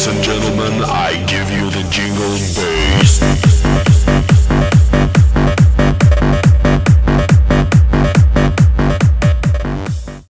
Ladies and gentlemen, I give you the jingle.